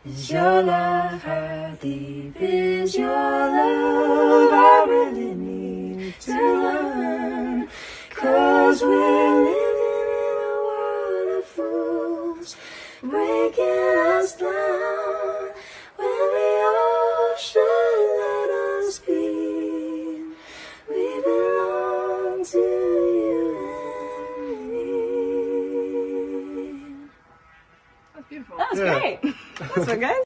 Is your love? How deep is your love? I really need to learn. 'Cause we're living in a world of fools, breaking us down when we all should let us be. We belong to you and me. That's beautiful. That was great. That's so good.